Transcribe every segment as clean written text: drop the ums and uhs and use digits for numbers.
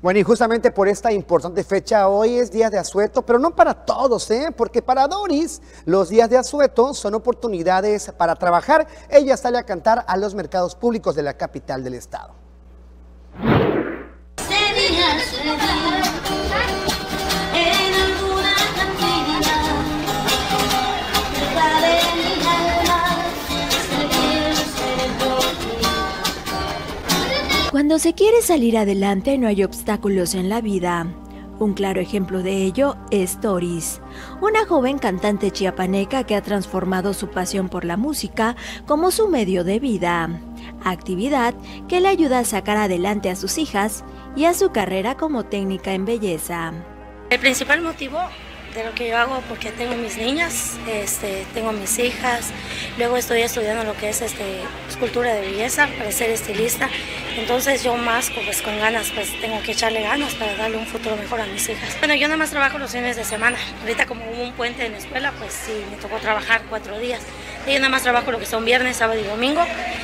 Bueno, y justamente por esta importante fecha, hoy es día de asueto, pero no para todos, porque para Doris los días de asueto son oportunidades para trabajar. Ella sale a cantar a los mercados públicos de la capital del estado. Cuando se quiere salir adelante no hay obstáculos en la vida. Un claro ejemplo de ello es Doris, una joven cantante chiapaneca que ha transformado su pasión por la música como su medio de vida, actividad que le ayuda a sacar adelante a sus hijas y a su carrera como técnica en belleza. El principal motivo de lo que yo hago, porque tengo mis niñas, tengo mis hijas, luego estoy estudiando lo que es escultura de belleza para ser estilista, entonces yo más pues, con ganas, pues tengo que echarle ganas para darle un futuro mejor a mis hijas. Bueno, yo nada más trabajo los fines de semana, ahorita como hubo un puente en la escuela, pues sí, me tocó trabajar 4 días, yo nada más trabajo lo que son viernes, sábado y domingo,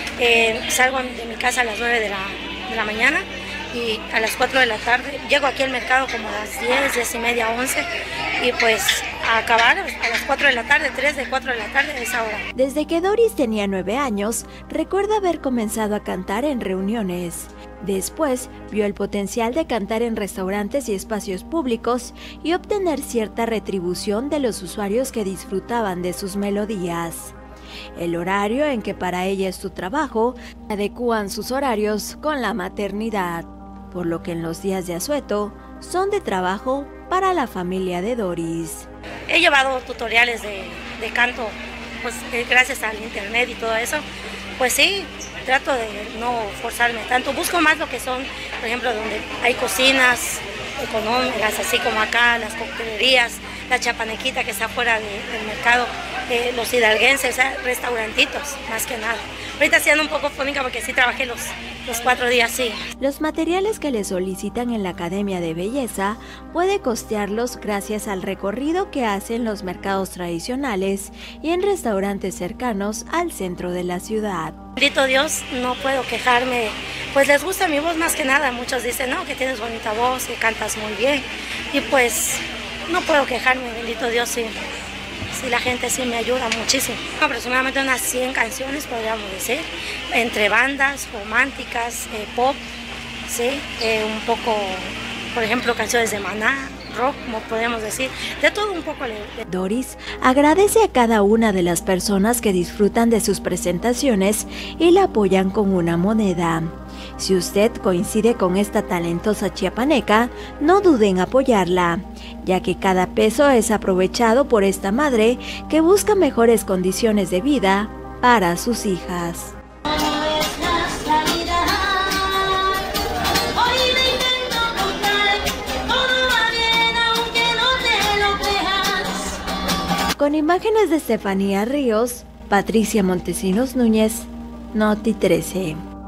salgo de mi casa a las 9 de la mañana, y a las 4 de la tarde llego aquí al mercado como a las 10, 10 y media, 11 y pues a acabar a las 4 de la tarde, 3 de 4 de la tarde a esa hora. Desde que Doris tenía 9 años, recuerda haber comenzado a cantar en reuniones. Después vio el potencial de cantar en restaurantes y espacios públicos y obtener cierta retribución de los usuarios que disfrutaban de sus melodías. El horario en que para ella es su trabajo, adecúan sus horarios con la maternidad, por lo que en los días de asueto son de trabajo para la familia de Doris. He llevado tutoriales de canto, pues gracias al internet y todo eso, pues sí, trato de no forzarme tanto, busco más lo que son, por ejemplo, donde hay cocinas económicas, así como acá, las coctelerías, la chapanequita que está fuera del mercado, los hidalguenses, restaurantitos, más que nada. Ahorita siendo un poco fónica porque sí trabajé los 4 días, sí. Los materiales que le solicitan en la Academia de Belleza puede costearlos gracias al recorrido que hace en los mercados tradicionales y en restaurantes cercanos al centro de la ciudad. Bendito Dios, no puedo quejarme, pues les gusta mi voz más que nada. Muchos dicen, no, que tienes bonita voz, que cantas muy bien, y pues no puedo quejarme, bendito Dios, sí. Sí, la gente sí me ayuda muchísimo. Aproximadamente unas 100 canciones, podríamos decir, entre bandas, románticas, pop, sí, un poco, por ejemplo, canciones de Maná, rock, como podemos decir, de todo un poco. Doris agradece a cada una de las personas que disfrutan de sus presentaciones y la apoyan con una moneda. Si usted coincide con esta talentosa chiapaneca, no dude en apoyarla, ya que cada peso es aprovechado por esta madre que busca mejores condiciones de vida para sus hijas. Con imágenes de Estefanía Ríos, Patricia Montesinos Núñez, Noti 13.